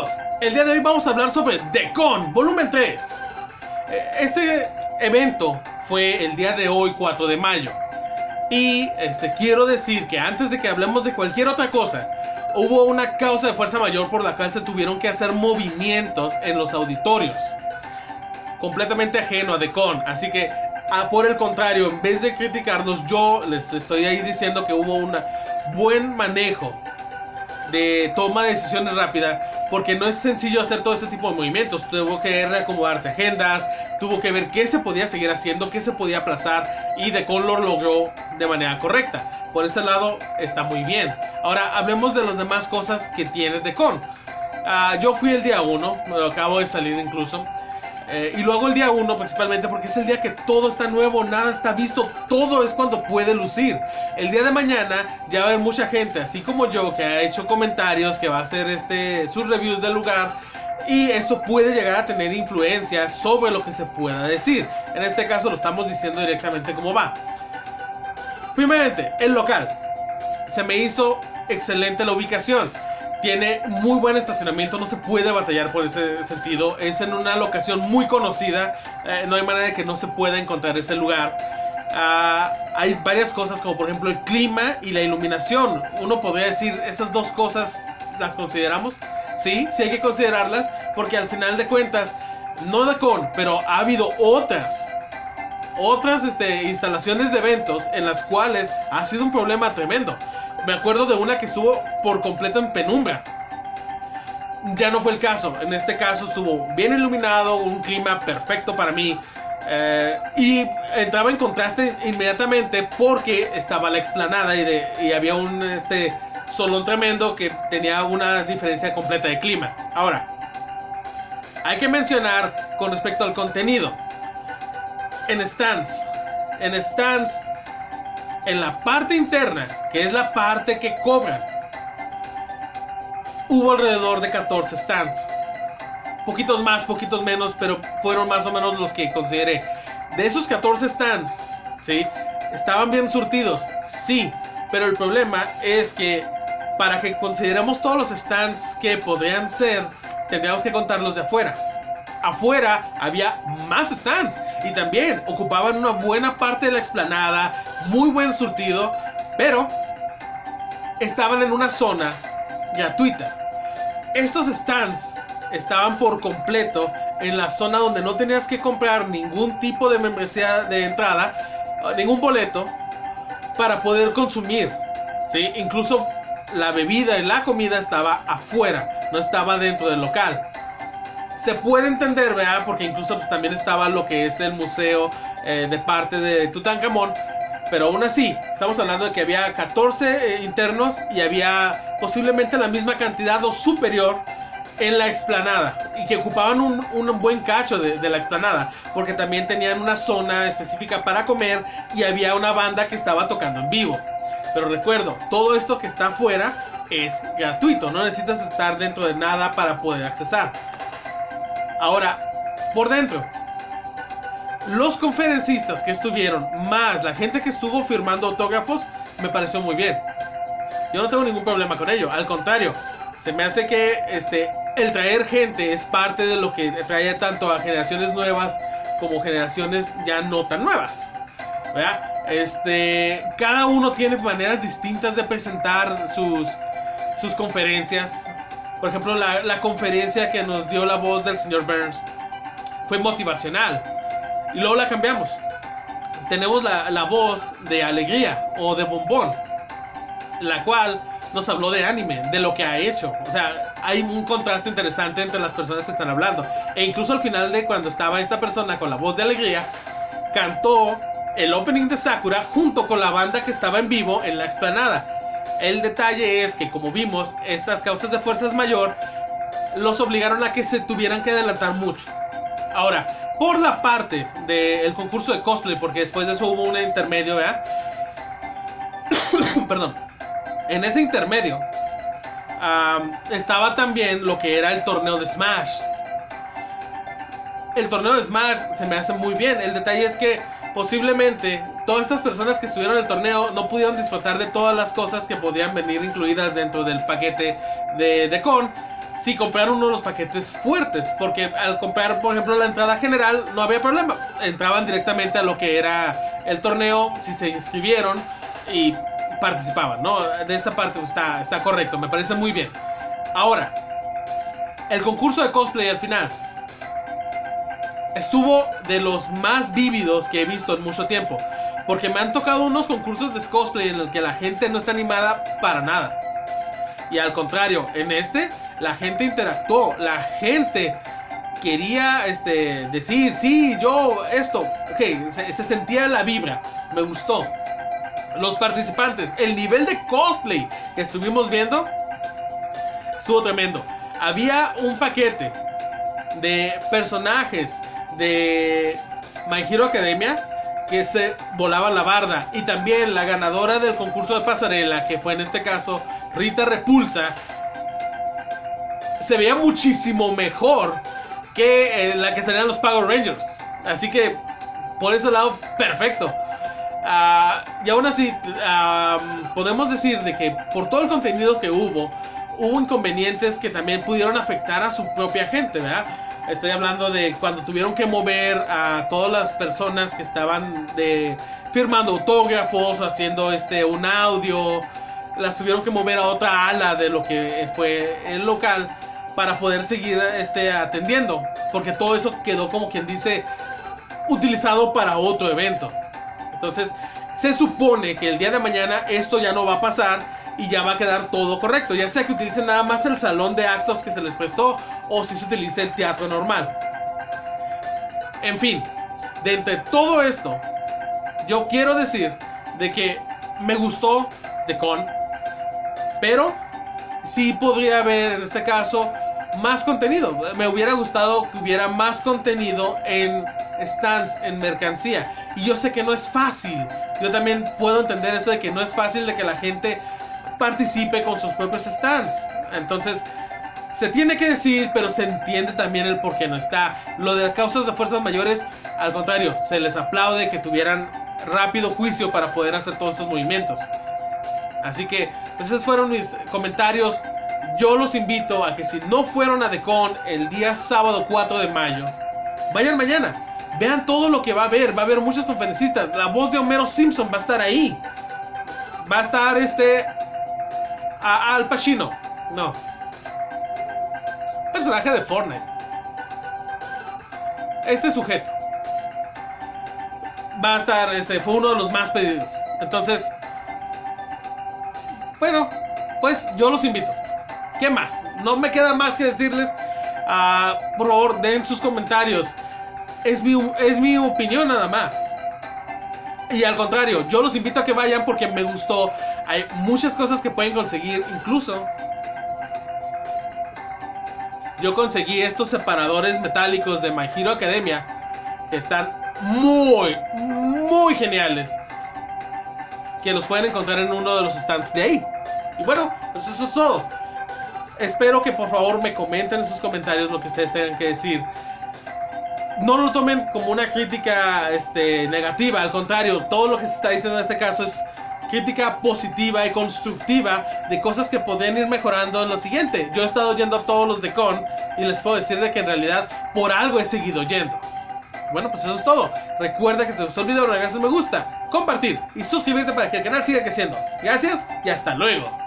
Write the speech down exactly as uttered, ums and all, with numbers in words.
Amigos, el día de hoy vamos a hablar sobre The Con Volumen tres. Este evento fue el día de hoy, cuatro de mayo. Y este, quiero decir que antes de que hablemos de cualquier otra cosa, hubo una causa de fuerza mayor por la cual se tuvieron que hacer movimientos en los auditorios. Completamente ajeno a The Con. Así que, a, por el contrario, en vez de criticarnos, yo les estoy ahí diciendo que hubo un buen manejo de toma de decisiones rápida, porque no es sencillo hacer todo este tipo de movimientos. Tuvo que reacomodarse agendas, tuvo que ver qué se podía seguir haciendo, qué se podía aplazar, y The Con lo logró de manera correcta. Por ese lado está muy bien. Ahora hablemos de las demás cosas que tiene The Con. Uh, yo fui el día uno, acabo de salir incluso. Eh, y luego el día uno principalmente porque es el día que todo está nuevo, nada está visto, todo es cuando puede lucir. El día de mañana ya va a haber mucha gente, así como yo, que ha hecho comentarios, que va a hacer este, sus reviews del lugar. Y esto puede llegar a tener influencia sobre lo que se pueda decir. En este caso lo estamos diciendo directamente cómo va. Primeramente, el local. Se me hizo excelente la ubicación. Tiene muy buen estacionamiento, no se puede batallar por ese sentido. Es en una locación muy conocida, eh, no hay manera de que no se pueda encontrar ese lugar. Uh, hay varias cosas, como por ejemplo el clima y la iluminación. Uno podría decir, esas dos cosas las consideramos. Sí, sí hay que considerarlas, porque al final de cuentas, no The Con, pero ha habido otras Otras este, instalaciones de eventos en las cuales ha sido un problema tremendo. Me acuerdo de una que estuvo por completo en penumbra. Ya no fue el caso. En este caso estuvo bien iluminado, un clima perfecto para mí. Eh, y entraba en contraste inmediatamente porque estaba la explanada y, de, y había un este, solón tremendo que tenía una diferencia completa de clima. Ahora, hay que mencionar con respecto al contenido. En stands, en stands, en la parte interna, que es la parte que cobran, hubo alrededor de catorce stands. Poquitos más, poquitos menos, pero fueron más o menos los que consideré. De esos catorce stands, ¿sí? ¿Estaban bien surtidos? Sí, pero el problema es que para que consideremos todos los stands que podrían ser, tendríamos que contarlos de afuera. Afuera había más stands y también ocupaban una buena parte de la explanada, muy buen surtido, pero estaban en una zona gratuita. Estos stands estaban por completo en la zona donde no tenías que comprar ningún tipo de membresía de entrada, ningún boleto, para poder consumir, ¿sí? Incluso la bebida y la comida estaba afuera, no estaba dentro del local. Se puede entender, ¿verdad? Porque incluso pues, también estaba lo que es el museo eh, de parte de Tutankamón. Pero aún así, estamos hablando de que había catorce eh, internos y había posiblemente la misma cantidad o superior en la explanada. Y que ocupaban un, un buen cacho de, de la explanada. Porque también tenían una zona específica para comer y había una banda que estaba tocando en vivo. Pero recuerdo, todo esto que está afuera es gratuito. No necesitas estar dentro de nada para poder accesar. Ahora, por dentro, los conferencistas que estuvieron, más la gente que estuvo firmando autógrafos, me pareció muy bien. Yo no tengo ningún problema con ello, al contrario, se me hace que este, el traer gente es parte de lo que trae tanto a generaciones nuevas como generaciones ya no tan nuevas, ¿verdad? Este, cada uno tiene maneras distintas de presentar sus, sus conferencias. Por ejemplo, la, la conferencia que nos dio la voz del señor Burns fue motivacional. Y luego la cambiamos. Tenemos la, la voz de alegría o de bombón, la cual nos habló de anime, de lo que ha hecho. O sea, hay un contraste interesante entre las personas que están hablando. E incluso al final de cuando estaba esta persona con la voz de alegría, cantó el opening de Sakura junto con la banda que estaba en vivo en la explanada. El detalle es que, como vimos, estas causas de fuerzas mayor los obligaron a que se tuvieran que adelantar mucho. Ahora, por la parte del concurso de cosplay, porque después de eso hubo un intermedio, ¿verdad? Perdón. En ese intermedio um, estaba también lo que era el torneo de Smash. El torneo de Smash se me hace muy bien. El detalle es que posiblemente todas estas personas que estuvieron en el torneo no pudieron disfrutar de todas las cosas que podían venir incluidas dentro del paquete de The Con. si compraron uno de los paquetes fuertes, porque al comprar, por ejemplo, la entrada general no había problema, entraban directamente a lo que era el torneo, si se inscribieron y participaban, ¿no? De esa parte está, está correcto, me parece muy bien. Ahora, el concurso de cosplay al final estuvo de los más vívidos que he visto en mucho tiempo, porque me han tocado unos concursos de cosplay en el que la gente no está animada para nada. Y al contrario, en este, la gente interactuó, la gente quería este, decir, sí, yo, esto, ok, se, se sentía la vibra, me gustó. Los participantes, el nivel de cosplay que estuvimos viendo, estuvo tremendo. Había un paquete de personajes de My Hero Academia que se volaban la barda. Y también la ganadora del concurso de pasarela, que fue en este caso Rita Repulsa, se veía muchísimo mejor que eh, la que salían los Power Rangers. Así que por ese lado, perfecto. Uh, y aún así, uh, podemos decir de que por todo el contenido que hubo, hubo inconvenientes que también pudieron afectar a su propia gente, ¿verdad? Estoy hablando de cuando tuvieron que mover a todas las personas que estaban de, firmando autógrafos, haciendo este, un audio. Las tuvieron que mover a otra ala de lo que fue el local para poder seguir este, atendiendo, porque todo eso quedó, como quien dice, utilizado para otro evento. Entonces se supone que el día de mañana esto ya no va a pasar y ya va a quedar todo correcto, ya sea que utilicen nada más el salón de actos que se les prestó o si se utiliza el teatro normal. En fin, de entre todo esto, yo quiero decir de que me gustó The Con, pero sí podría haber en este caso más contenido. Me hubiera gustado que hubiera más contenido en stands, en mercancía. Y yo sé que no es fácil. Yo también puedo entender eso de que no es fácil de que la gente participe con sus propios stands. Entonces se tiene que decir, pero se entiende también el por qué no está. Lo de causas de fuerzas mayores, al contrario, se les aplaude que tuvieran rápido juicio para poder hacer todos estos movimientos. Así que esos fueron mis comentarios. Yo los invito a que si no fueron a The Con el día sábado cuatro de mayo, vayan mañana. Vean todo lo que va a haber. Va a haber muchos conferencistas. La voz de Homero Simpson va a estar ahí. Va a estar este... A Al Pacino. No. Personaje de Fortnite. Este sujeto. Va a estar... Este fue uno de los más pedidos. Entonces... Bueno, pues yo los invito. ¿Qué más? No me queda más que decirles. Uh, por favor, den sus comentarios. Es mi, es mi opinión nada más. Y al contrario, yo los invito a que vayan porque me gustó. Hay muchas cosas que pueden conseguir. Incluso yo conseguí estos separadores metálicos de My Hero Academia, que están muy, muy geniales, que los pueden encontrar en uno de los stands de ahí. Y bueno, pues eso es todo. Espero que por favor me comenten en sus comentarios lo que ustedes tengan que decir. No lo tomen como una crítica este, negativa. Al contrario, todo lo que se está diciendo en este caso es crítica positiva y constructiva de cosas que pueden ir mejorando en lo siguiente. Yo he estado yendo a todos los de Con y les puedo decir de que en realidad por algo he seguido yendo. Bueno, pues eso es todo. Recuerda que si te gustó el video, regalas un me gusta, compartir y suscribirte para que el canal siga creciendo. Gracias y hasta luego.